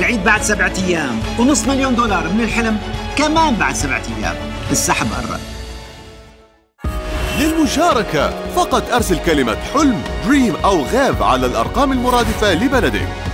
العيد بعد 7 أيام، ونص مليون دولار من الحلم كمان بعد 7 أيام. السحب قرب. للمشاركة فقط أرسل كلمة حلم، دريم أو غيف على الأرقام المرادفة لبلدك.